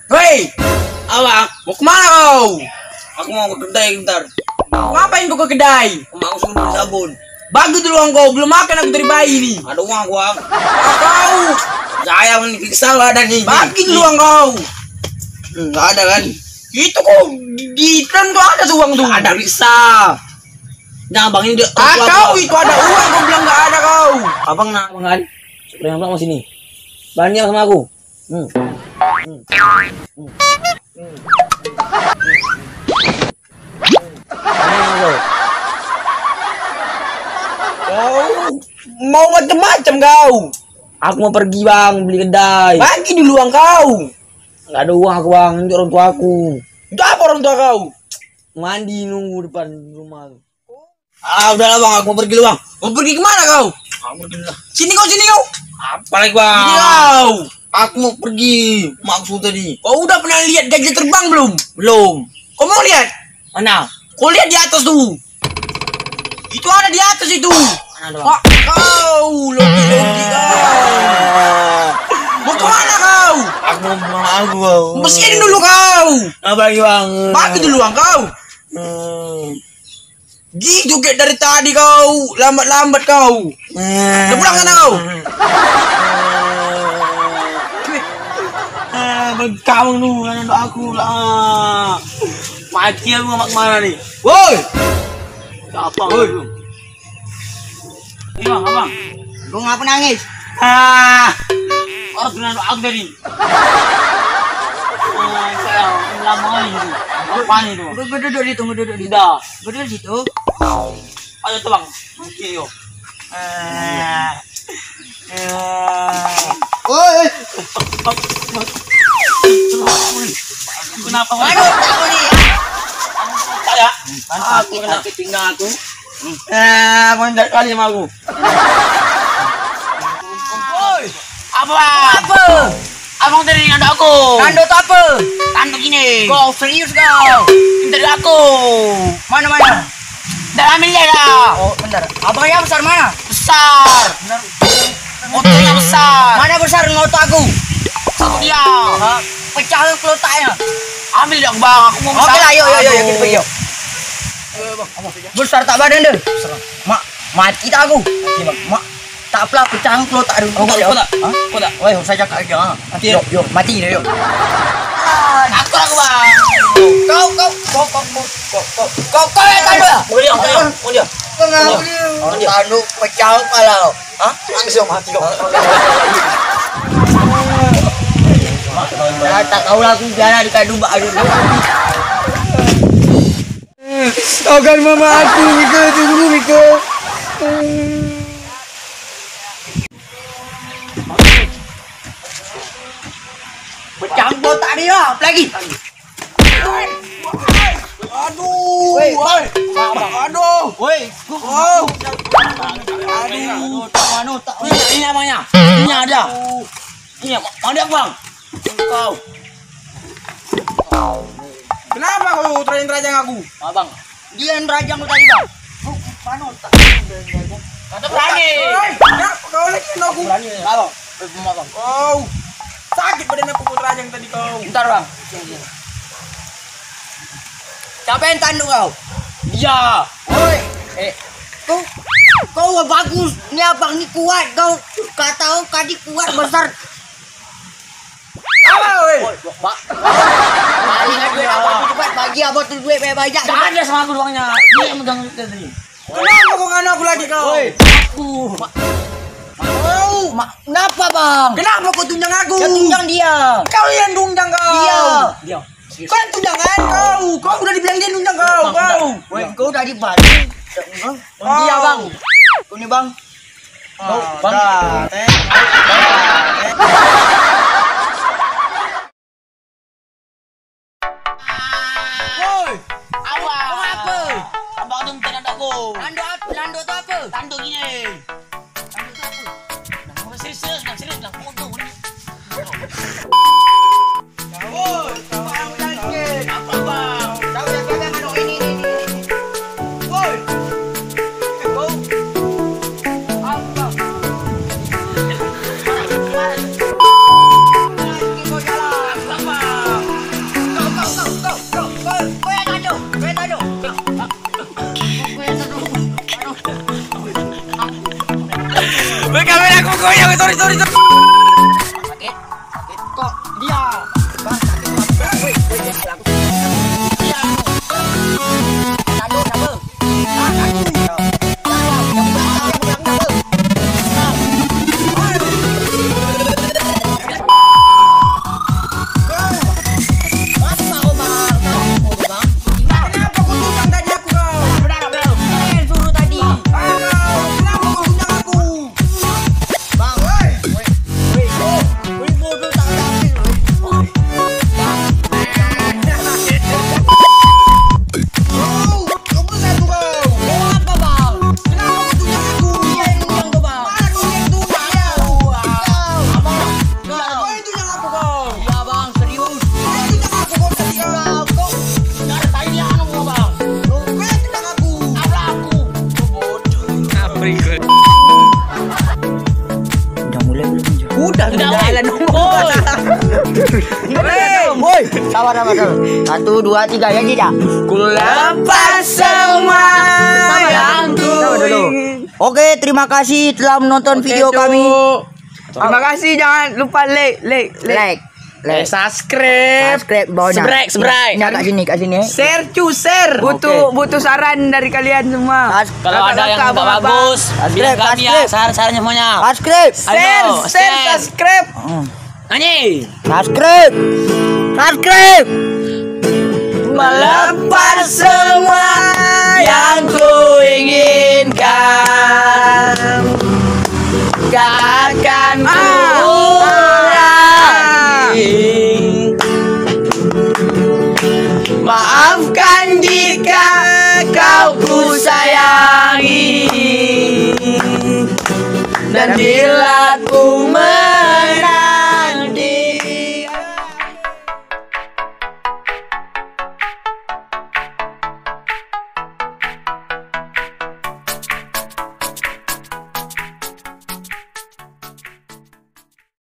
Woi, Abang, mau kemana kau? aku mau ke kedai bentar. Ngapain kau ke kedai? Mau suruh beli sabun. Bagus dulu kau, belum makan aku dari bayi nih. Ada uang gua. Kau, Saya menikah ada nih. bagi dulu kau. Enggak ada kan? Itu kok di tren tuh ada uang tuh. Ada bisa. Nah, abang ini Kau itu ada uang, kau bilang nggak ada kau. Abang nak kan? Seperti abang mau sini. Banding sama aku. Kau mau macam-macam kau. Aku mau pergi bang, beli kedai. Bagi dulu uang kau. Nggak ada uang aku bang, ini orang tua aku. Itu apa orang tua kau? Mandi nunggu depan rumah. Udahlah bang, aku mau pergi dulu bang. Mau pergi kemana kau? Aku pergi lah. Sini kau, sini kau. Apa lagi bang? Sini kau. Aku mau pergi. Maksud tadi. Kau udah pernah lihat gajah terbang belum? Belum. Kau mau lihat? Mana? Kau lihat di atas tuh. Itu ada di atas itu. Mana bang? Kau, logi-logi kau. Mau kemana kau? Aku mau pulang aku bang. Bersihin dulu kau. Apa lagi bang? Bagi dulu uang kau. Gitu kayak dari tadi kau. Lambat-lambat kau. Udah pulang sana kau? Kamu lu, kan aku lah. Mati aku mau kemana nih? Woi. Apa? Woi. Ini bang, abang. Lu ngapa nangis? Orang dengan aku tadi. Saya lama ini. Apa itu? Gue duduk di tunggu duduk di. Tidak. Gue duduk di situ. Ayo tuh bang. Oke yo. Woi. Kenapa? Aduh, takut nih. Saya. Aku kena pinggang aku. Mendak kali sama aku. Woi. Apa? Apa? Abang dari nando aku. Tanduk apa? Tanduk gini. Kau serius kau? Dari aku. Mana? Dan ambil dia lah. Oh, bentar. Abang yang besar mana? Besar. Motornya besar. Mana besar ngotot aku? Satu dia. Pecah kelotaknya. Ambil dong bang. Aku mau Oke lah, yuk, kita pergi yuk. Besar tak badan deh. Mati tak aku. Tak apalah pecah kelotak dulu. Kau tak? Woi, saya cakap aja. Yuk, mati deh yuk. Aku lah bang. Kau yang tanduk ya? Mau dia. Tanduk pecah kepala. Langsung mati kau. Tak tahu lah aku biar dikadu bak dulu. Kau kan mama aku, Mika, tunggu Mika. Pecah botak dia, apa lagi? Aduh, aduh, woi, aduh, tak Ini namanya. Ini ada. Ini mau dia bang. Kau. Kenapa kau terajang aku? Abang. Dia yang rajang tadi bang. Kata berani. Kau lagi aku. Berani. Abang. Kau sakit badan aku kau terajang tadi kau. Bentar bang. Siapa yang tanduk kau? Iya. Oi, kau bagus. Ini abang ni kuat. Kau kata kau kadi kuat besar. Bagi duit abang tu cepat. Bagi abang tu duit banyak. Jangan dia sama aku uangnya. Dia yang megang duit tadi. Kenapa kau ngana aku lagi kau? Aku. Kenapa bang? Kenapa kau tunjang aku? Dia tunjang dia. Kau yang tunjang kau. Dia. Kau yang tunjangan kau. Kau udah dibilang dia tunjang kau. Kau. Woi, kau dah dibalik. Dia bang. Kau ni bang. Bang. Woi, Awak. kau apa? Abang tu minta nak aku. Lando tu apa? Tanduk gini. Dah serius dah foto ni. Woi, kau jangan. Apa bang? Kau jangan anak ini. Woi. Kau. Apa? sorry. Sakit. Kok dia. Bang, sakit apa? Woi, aku. Dia. Lalu apa? Udah jalan boy. Sabar. 1, 2, 3 ya tidak. Ku lepas semua yang ku ingin. Oke, terima kasih telah menonton video kami. Terima kasih, jangan lupa like. Subscribe bawahnya. Subscribe. Ini kat sini. Share. Butuh saran dari kalian semua. Kalau ada yang enggak bagus, bilang kami ya saran-sarannya semuanya. Subscribe. Subscribe. Nyanyi. Subscribe. Melepas semua yang ku inginkan, gak akan kuulangi. Maafkan jika kau ku sayangi, dan bila ku